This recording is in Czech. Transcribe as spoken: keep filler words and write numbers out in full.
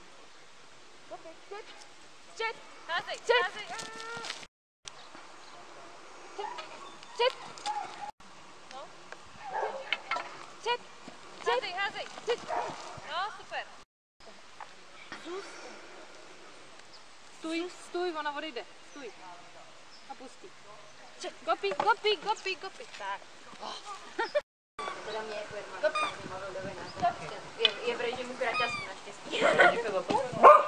Čet. Čet. Házej, Čet. házej. Čet. No. Čet. Házej, házej. Čet. No, super. Stůj, stůj, ona odejde. Stůj. A pustí. Čet. Gopi, gopi, gopi, gopi. Tak. Teda mě jako jedna. Je, je v režimu kraťasů naštěstí.